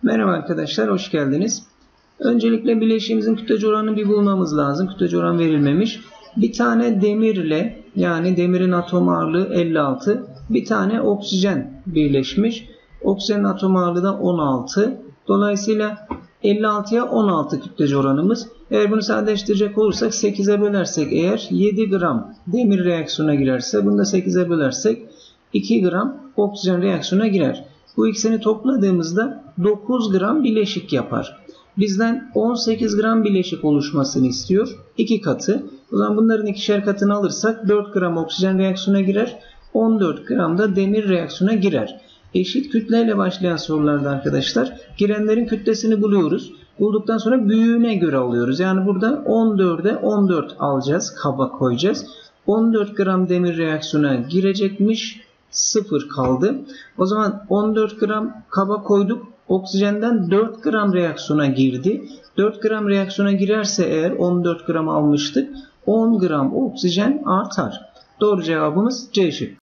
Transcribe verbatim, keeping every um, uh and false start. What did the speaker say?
Merhaba arkadaşlar, hoş geldiniz. Öncelikle bileşiğimizin kütlece oranını bir bulmamız lazım. Kütlece oran verilmemiş. Bir tane demirle, yani demirin atom ağırlığı elli altı, bir tane oksijen birleşmiş. Oksijenin atom ağırlığı da on altı. Dolayısıyla elli altıya on altı kütlece oranımız. Eğer bunu sadeleştirecek olursak sekize bölersek eğer yedi gram demir reaksiyona girerse, bunu da sekize bölersek iki gram oksijen reaksiyona girer. Bu ikisini topladığımızda dokuz gram bileşik yapar. Bizden on sekiz gram bileşik oluşmasını istiyor. iki katı. O zaman bunların ikişer katını alırsak dört gram oksijen reaksiyona girer. on dört gram da demir reaksiyona girer. Eşit kütleyle başlayan sorularda arkadaşlar girenlerin kütlesini buluyoruz. Bulduktan sonra büyüğüne göre alıyoruz. Yani burada on dörde on dört alacağız. Kaba koyacağız. on dört gram demir reaksiyona girecekmiş. sıfır kaldı. O zaman on dört gram kaba koyduk. Oksijenden dört gram reaksiyona girdi. dört gram reaksiyona girerse eğer on dört gram almıştık. on gram oksijen artar. Doğru cevabımız C şıkkı.